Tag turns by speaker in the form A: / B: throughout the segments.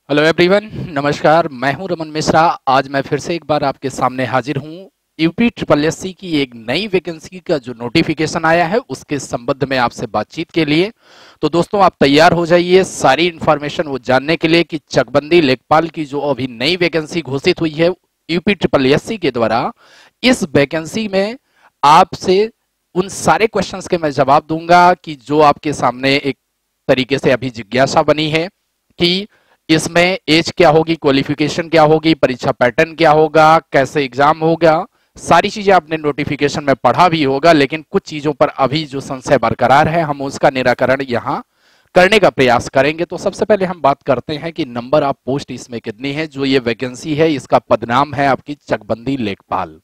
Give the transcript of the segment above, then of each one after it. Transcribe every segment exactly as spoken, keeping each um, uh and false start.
A: Hello everyone, नमस्कार। मैं हूं रमन मिश्रा। आज मैं फिर से एक बार आपके सामने हाजिर हूं यूपी ट्रिपल एस सी की एक नई वैकेंसी का जो नोटिफिकेशन आया है उसके संबंध में आपसे बातचीत के लिए। तो दोस्तों, आप तैयार हो जाइए सारी इंफॉर्मेशन वो जानने के लिए कि चकबंदी लेखपाल की जो अभी नई वैकेंसी घोषित हुई है यूपी ट्रिपल एस सी के द्वारा। इस वैकेंसी में आपसे उन सारे क्वेश्चंस के मैं जवाब दूंगा कि जो आपके सामने एक तरीके से अभी जिज्ञासा बनी है कि इसमें एज क्या होगी, क्वालिफिकेशन क्या होगी, परीक्षा पैटर्न क्या होगा, कैसे एग्जाम होगा। सारी चीजें आपने नोटिफिकेशन में पढ़ा भी होगा, लेकिन कुछ चीजों पर अभी जो संशय बरकरार है हम उसका निराकरण यहाँ करने का प्रयास करेंगे। तो सबसे पहले हम बात करते हैं कि नंबर ऑफ पोस्ट इसमें कितनी है। जो ये वैकेंसी है इसका पदनाम है आपकी चकबंदी लेखपाल।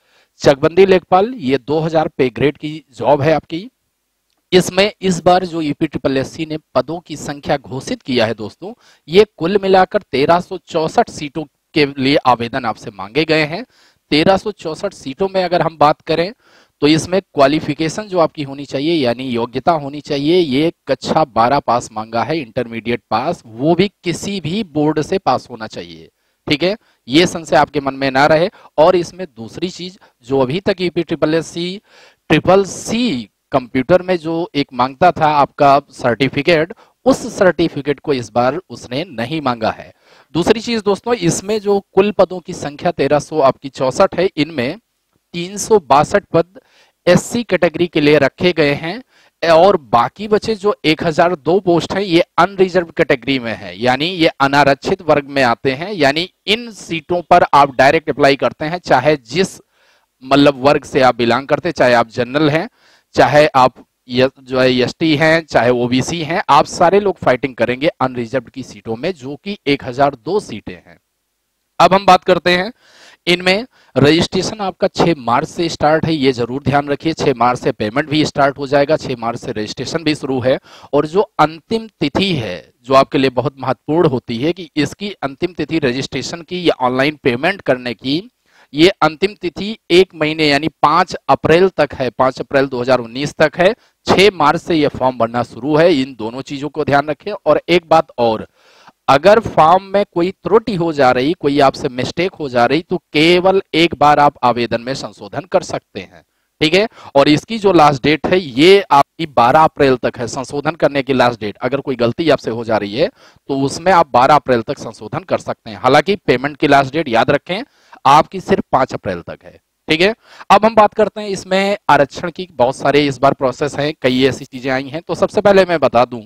A: चकबंदी लेखपाल ये दो हज़ार पे ग्रेड की जॉब है आपकी। इसमें इस बार जो यूपी ट्रिपल एस सी ने पदों की संख्या घोषित किया है दोस्तों, ये कुल मिलाकर तेरह सौ चौसठ सीटों के लिए आवेदन आपसे मांगे गए हैं। तेरह सौ चौसठ सीटों में अगर हम बात करें तो इसमें क्वालिफिकेशन जो आपकी होनी चाहिए यानी योग्यता होनी चाहिए, ये कक्षा बारह पास मांगा है, इंटरमीडिएट पास, वो भी किसी भी बोर्ड से पास होना चाहिए। ठीक है, ये संशय आपके मन में ना रहे। और इसमें दूसरी चीज जो अभी तक UP triple S C triple C computer में जो एक मांगता था आपका सर्टिफिकेट, उस सर्टिफिकेट को इस बार उसने नहीं मांगा है। दूसरी चीज दोस्तों, इसमें जो कुल पदों की संख्या तेरह सौ आपकी चौसठ है, इनमें तीन सौ बासठ पद एससी कैटेगरी के लिए रखे गए हैं और बाकी बचे जो एक हज़ार दो पोस्ट हैं ये अनरिजर्व कैटेगरी में है, यानी ये अनारक्षित वर्ग में आते हैं। यानी इन सीटों पर आप डायरेक्ट अप्लाई करते हैं, चाहे जिस मतलब वर्ग से आप बिलोंग करते हैं, चाहे आप जनरल हैं, चाहे आप जो है एसटी हैं, चाहे ओबीसी हैं, आप सारे लोग फाइटिंग करेंगे अनरिजर्व की सीटों में, जो कि एक हज़ार दो सीटें हैं। अब हम बात करते हैं इनमें रजिस्ट्रेशन आपका छह मार्च से स्टार्ट है, ये जरूर ध्यान रखिए। छह मार्च से पेमेंट भी स्टार्ट हो जाएगा, छह मार्च से रजिस्ट्रेशन भी शुरू है। और जो अंतिम तिथि है जो आपके लिए बहुत महत्वपूर्ण होती है कि इसकी अंतिम तिथि रजिस्ट्रेशन की या ऑनलाइन पेमेंट करने की, ये अंतिम तिथि एक महीने यानी पांच अप्रैल तक है, पांच अप्रैल दो हज़ार उन्नीस तक है। छह मार्च से यह फॉर्म भरना शुरू है। इन दोनों चीजों को ध्यान रखें। और एक बात और, अगर फॉर्म में कोई त्रुटि हो जा रही, कोई आपसे मिस्टेक हो जा रही, तो केवल एक बार आप आवेदन में संशोधन कर सकते हैं। ठीक है, और इसकी जो लास्ट डेट है ये आपकी बारह अप्रैल तक है संशोधन करने की लास्ट डेट। अगर कोई गलती आपसे हो जा रही है तो उसमें आप बारह अप्रैल तक संशोधन कर सकते हैं। हालांकि पेमेंट की लास्ट डेट याद रखें आपकी सिर्फ पांच अप्रैल तक है। ठीक है, अब हम बात करते हैं इसमें आरक्षण की। बहुत सारे इस बार प्रोसेस हैं, कई ऐसी चीजें आई हैं। तो सबसे पहले मैं बता दूं,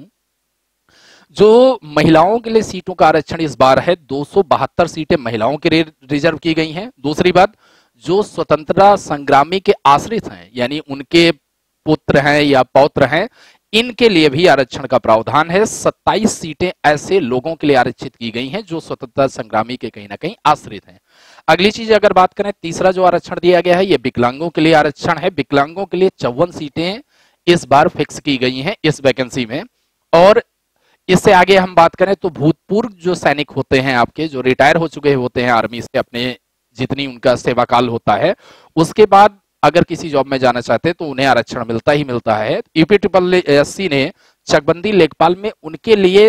A: जो महिलाओं के लिए सीटों का आरक्षण इस बार है, दो सौ बहत्तर सीटें महिलाओं के लिए रिजर्व की गई हैं। दूसरी बात, जो स्वतंत्रता संग्रामी के आश्रित हैं यानी उनके पुत्र हैं या पौत्र हैं, इनके लिए भी आरक्षण का प्रावधान है। सत्ताईस सीटें ऐसे लोगों के लिए आरक्षित की गई हैं जो स्वतंत्रता संग्रामी के कहीं ना कहीं आश्रित हैं। अगली चीज अगर बात करें, तीसरा जो आरक्षण दिया गया है ये विकलांगों के लिए आरक्षण है। विकलांगों के लिए चौवन सीटें इस बार फिक्स की गई हैं इस वैकेंसी में। और इससे आगे हम बात करें तो भूतपूर्व जो सैनिक होते हैं आपके, जो रिटायर हो चुके होते हैं आर्मी से, अपने जितनी उनका सेवा काल होता है, उसके बाद अगर किसी जॉब में जाना चाहते हैं तो उन्हें आरक्षण मिलता ही मिलता है। यूपी ट्रिपल एस सी ने चकबंदी लेखपाल में उनके लिए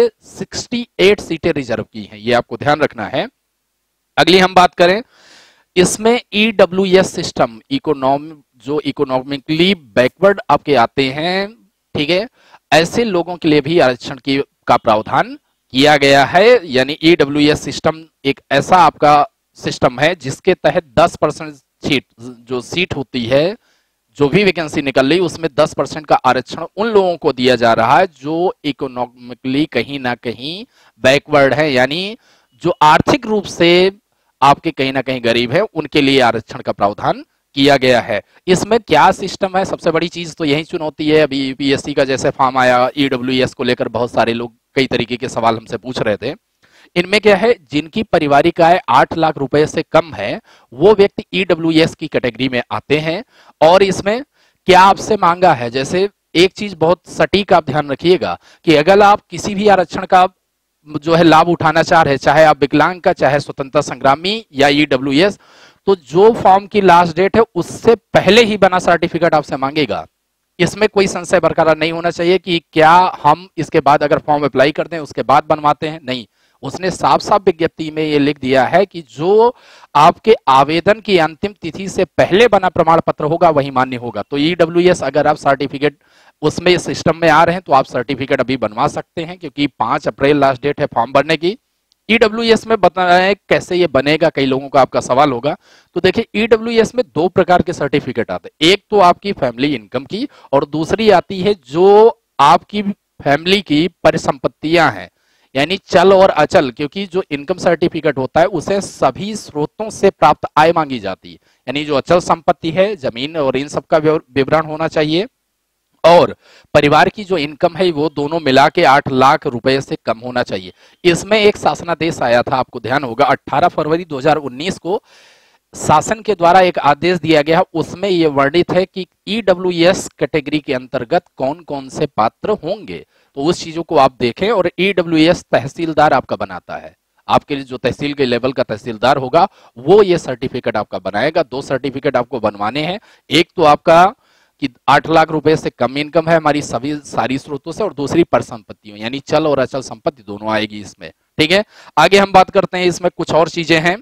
A: अड़सठ सीटें रिजर्व की हैं, ये आपको ध्यान रखना है। अगली हम बात करें, इसमें ईडब्ल्यूएस सिस्टम, इकोनॉम जो इकोनॉमिकली बैकवर्ड आपके आते हैं, ठीक है, ऐसे लोगों के लिए भी आरक्षण की का प्रावधान किया गया है। यानी ईडब्ल्यूएस सिस्टम एक ऐसा आपका सिस्टम है जिसके तहत दस परसेंट सीट जो सीट होती है, जो भी वैकेंसी निकल रही उसमें दस परसेंट का आरक्षण उन लोगों को दिया जा रहा है जो इकोनॉमिकली कहीं ना कहीं बैकवर्ड है, यानी जो आर्थिक रूप से आपके कहीं ना कहीं गरीब है, उनके लिए आरक्षण का प्रावधान किया गया है। इसमें क्या सिस्टम है, सबसे बड़ी चीज तो यही चुनौती है। अभी यूपीएससी का जैसे फॉर्म आया, ईडब्ल्यूएस को लेकर बहुत सारे लोग कई तरीके के सवाल हमसे पूछ रहे थे। इनमें क्या है, जिनकी पारिवारिक आय आठ लाख रुपए से कम है वो व्यक्ति ईडब्ल्यूएस की कैटेगरी में आते हैं। और इसमें क्या आपसे मांगा है, जैसे एक चीज बहुत सटीक आप ध्यान रखिएगा कि अगर आप किसी भी आरक्षण का जो है लाभ उठाना चाह रहे हैं, चाहे आप विकलांग का, चाहे स्वतंत्रता संग्रामी या ईडब्ल्यूएस, तो जो फॉर्म की लास्ट डेट है उससे पहले ही बना सर्टिफिकेट आपसे मांगेगा। इसमें कोई संशय बरकरार नहीं होना चाहिए कि क्या हम इसके बाद अगर फॉर्म अप्लाई करते हैं उसके बाद बनवाते हैं, नहीं, उसने साफ साफ विज्ञप्ति में ये लिख दिया है कि जो आपके आवेदन की अंतिम तिथि से पहले बना प्रमाण पत्र होगा वही मान्य होगा। तो ईडब्ल्यूएस अगर आप सर्टिफिकेट उसमें सिस्टम में आ रहे हैं तो आप सर्टिफिकेट अभी बनवा सकते हैं, क्योंकि पांच अप्रैल लास्ट डेट है फॉर्म भरने की। ईडब्ल्यूएस में बताएं कैसे ये बनेगा, कई लोगों का आपका सवाल होगा। तो देखिए ईडब्ल्यूएस में दो प्रकार के सर्टिफिकेट आते हैं, एक तो आपकी फैमिली इनकम की और दूसरी आती है जो आपकी फैमिली की परिसंपत्तियां हैं, यानी चल और अचल, क्योंकि जो इनकम सर्टिफिकेट होता है उसे सभी स्रोतों से प्राप्त आय मांगी जाती है, यानी जो अचल संपत्ति है, जमीन और इन सब का विवरण होना चाहिए, और परिवार की जो इनकम है वो दोनों मिला के आठ लाख रुपए से कम होना चाहिए। इसमें एक शासनादेश आया था, आपको ध्यान होगा, अठारह फरवरी दो हज़ार उन्नीस को शासन के द्वारा एक आदेश दिया गया, उसमें यह वर्णित है कि ईडब्ल्यूएस कैटेगरी के अंतर्गत कौन कौन से पात्र होंगे। तो उस चीजों को आप देखें, और ईडब्ल्यूएस तहसीलदार आपका बनाता है, आपके लिए जो तहसील के लेवल का तहसीलदार होगा वो ये सर्टिफिकेट आपका बनाएगा। दो सर्टिफिकेट आपको बनवाने हैं, एक तो आपका कि आठ लाख रुपए से कम इनकम है हमारी सभी सारी स्रोतों से, और दूसरी परिसंपत्तियों यानी चल और अचल संपत्ति दोनों आएगी इसमें। ठीक है, आगे हम बात करते हैं, इसमें कुछ और चीजें हैं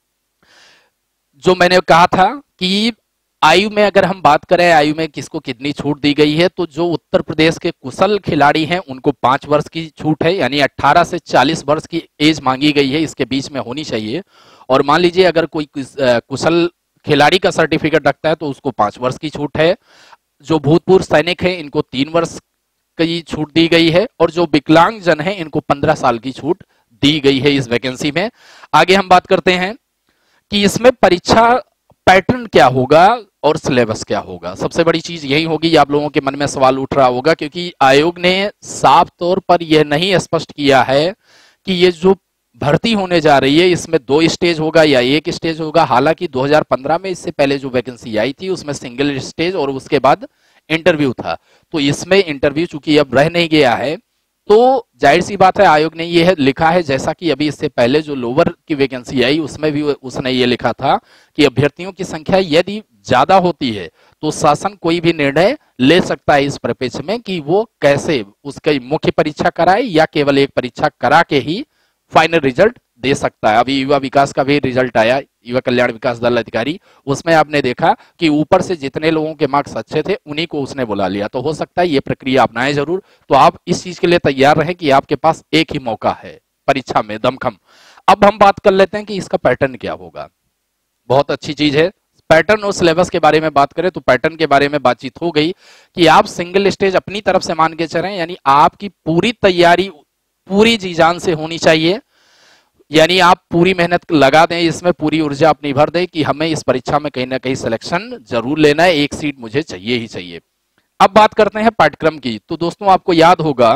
A: जो मैंने कहा था कि आयु में अगर हम बात करें आयु में किसको कितनी छूट दी गई है, तो जो उत्तर प्रदेश के कुशल खिलाड़ी हैं उनको पांच वर्ष की छूट है, यानी अठारह से चालीस वर्ष की एज मांगी गई है, इसके बीच में होनी चाहिए। और मान लीजिए अगर कोई कुशल खिलाड़ी का सर्टिफिकेट रखता है तो उसको पांच वर्ष की छूट है। जो भूतपूर्व सैनिक है इनको तीन वर्ष की छूट दी गई है, और जो विकलांग जन है इनको पंद्रह साल की छूट दी गई है इस वैकेंसी में। आगे हम बात करते हैं कि इसमें परीक्षा पैटर्न क्या होगा और सिलेबस क्या होगा। सबसे बड़ी चीज यही होगी, आप लोगों के मन में सवाल उठ रहा होगा, क्योंकि आयोग ने साफ तौर पर यह नहीं स्पष्ट किया है कि ये जो भर्ती होने जा रही है इसमें दो स्टेज होगा या एक स्टेज होगा। हालांकि दो हज़ार पंद्रह में इससे पहले जो वैकेंसी आई थी उसमें सिंगल स्टेज और उसके बाद इंटरव्यू था, तो इसमें इंटरव्यू चूंकि अब रह नहीं गया है, तो जाहिर सी बात है आयोग ने यह लिखा है, जैसा कि अभी इससे पहले जो लोअर की वैकेंसी आई उसमें भी उसने ये लिखा था कि अभ्यर्थियों की संख्या यदि ज्यादा होती है तो शासन कोई भी निर्णय ले सकता है इस परिप्रेक्ष्य में कि वो कैसे उसकी मुख्य परीक्षा कराए या केवल एक परीक्षा करा के ही फाइनल रिजल्ट दे सकता है। अभी युवा विकास का भी रिजल्ट आया, युवा कल्याण विकास दल अधिकारी, उसमें आपने देखा कि ऊपर से जितने लोगों के मार्क्स अच्छे थे उन्हीं को उसने बुला लिया। तो हो सकता है ये प्रक्रिया अपनाएं जरूर, तो आप इस चीज के लिए तैयार रहें कि आपके पास एक ही मौका है परीक्षा में दमखम। अब हम बात कर लेते हैं कि इसका पैटर्न क्या होगा। बहुत अच्छी चीज है, पैटर्न और सिलेबस के बारे में बात करें तो पैटर्न के बारे में बातचीत हो गई कि आप सिंगल स्टेज अपनी तरफ से मान के चलें, यानी आपकी पूरी तैयारी पूरी जी जान से होनी चाहिए, यानी आप पूरी मेहनत लगा दें, इसमें पूरी ऊर्जा अपनी भर दें कि हमें इस परीक्षा में कहीं ना कहीं सिलेक्शन जरूर लेना है, एक सीट मुझे चाहिए ही चाहिए। अब बात करते हैं पाठ्यक्रम की। तो दोस्तों आपको याद होगा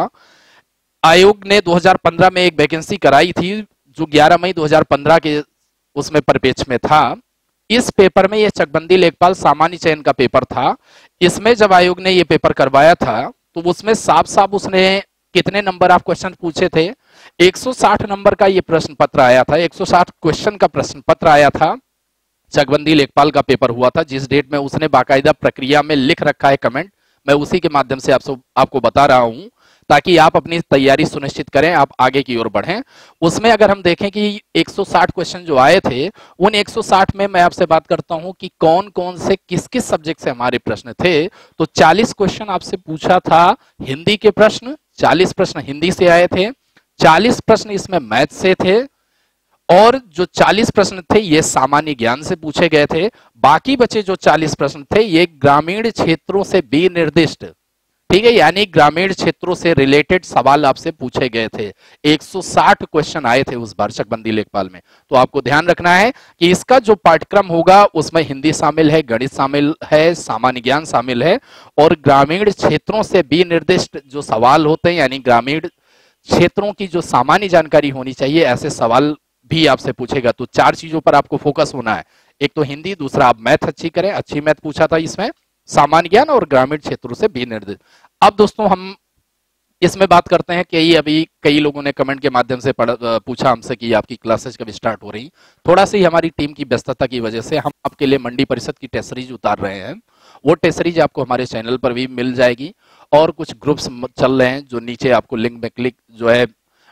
A: आयोग ने दो हज़ार पंद्रह में एक वैकेंसी कराई थी जो ग्यारह मई दो हज़ार पंद्रह के उसमें परिपेक्ष में था। इस पेपर में यह चकबंदी लेखपाल सामान्य चयन का पेपर था। इसमें जब आयोग ने यह पेपर करवाया था तो उसमें साफ साफ उसने कितने नंबर ऑफ क्वेश्चन पूछे थे, एक सौ साठ नंबर का ये प्रश्न पत्र आया था, एक सौ साठ क्वेश्चन का प्रश्न पत्र आया था। चकबंदी लेखपाल का पेपर हुआ था, जिस डेट में उसने बाकायदा प्रक्रिया में लिख रखा है कमेंट, मैं उसी के माध्यम से आप सब आपको बता रहा हूं ताकि आप अपनी तैयारी सुनिश्चित करें, आप आगे की ओर बढ़ें। उसमें अगर हम देखें कि एक सौ साठ क्वेश्चन जो आए थे उन एक सौ साठ में मैं आपसे बात करता हूं कि कौन कौन से किस किस सब्जेक्ट से हमारे प्रश्न थे। तो चालीस क्वेश्चन आपसे पूछा था हिंदी के प्रश्न, चालीस प्रश्न हिंदी से आए थे, चालीस प्रश्न इसमें मैथ से थे, और जो चालीस प्रश्न थे ये सामान्य ज्ञान से पूछे गए थे। बाकी बचे जो चालीस प्रश्न थे ये ग्रामीण क्षेत्रों से विनिर्दिष्ट, ठीक है, यानी ग्रामीण क्षेत्रों से रिलेटेड सवाल आपसे पूछे गए थे। एक सौ साठ क्वेश्चन आए थे उस बार चकबंदी लेखपाल में। तो आपको ध्यान रखना है कि इसका जो पाठ्यक्रम होगा उसमें हिंदी शामिल है, गणित शामिल है, सामान्य ज्ञान शामिल है, और ग्रामीण क्षेत्रों से विनिर्दिष्ट जो सवाल होते हैं यानी ग्रामीण क्षेत्रों की जो सामान्य जानकारी होनी चाहिए ऐसे सवाल भी आपसे पूछेगा। तो चार चीजों पर आपको फोकस होना है, एक तो हिंदी, दूसरा आप मैथ अच्छी करें, अच्छी मैथ पूछा था इसमें, सामान्य ज्ञान और ग्रामीण क्षेत्रों से भी निर्देश। अब दोस्तों हम इसमें बात करते हैं कि अभी कई लोगों ने कमेंट के माध्यम से पूछा हमसे कि आपकी क्लासेस कब स्टार्ट हो रही। थोड़ा सी हमारी टीम की व्यस्तता की वजह से हम आपके लिए मंडी परिषद की टेस्ट सीरीज उतार रहे हैं, वो टेस्ट सीरीज आपको हमारे चैनल पर भी मिल जाएगी, और कुछ ग्रुप्स चल रहे हैं जो नीचे आपको लिंक में क्लिक जो है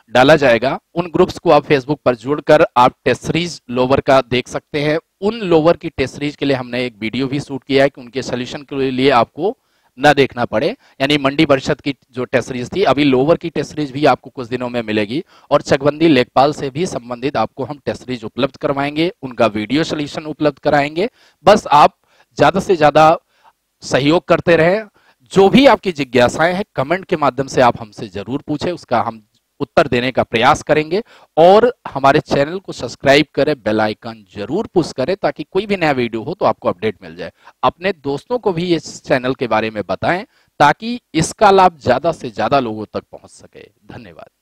A: डाला जाएगा, उन ग्रुप्स को आप फेसबुक पर जोड़कर आप टेस्ट सीरीज लोवर का देख सकते हैं। उन लोवर की टेस्ट सीरीज के लिए हमने एक वीडियो भी शूट किया है कि उनके सोल्यूशन के लिए आपको ना देखना पड़े। यानी मंडी परिषद की जो टेस्ट सीरीज थी, अभी लोवर की टेस्ट सीरीज भी आपको कुछ दिनों में मिलेगी और चकबंदी लेखपाल से भी संबंधित आपको हम टेस्ट सीरीज उपलब्ध करवाएंगे, उनका वीडियो सोल्यूशन उपलब्ध कराएंगे। बस आप ज्यादा से ज्यादा सहयोग करते रहें। जो भी आपकी जिज्ञासाएं हैं कमेंट के माध्यम से आप हमसे जरूर पूछें, उसका हम उत्तर देने का प्रयास करेंगे। और हमारे चैनल को सब्सक्राइब करें, बेल आइकन जरूर पुश करें ताकि कोई भी नया वीडियो हो तो आपको अपडेट मिल जाए। अपने दोस्तों को भी इस चैनल के बारे में बताएं ताकि इसका लाभ ज्यादा से ज्यादा लोगों तक पहुंच सके। धन्यवाद।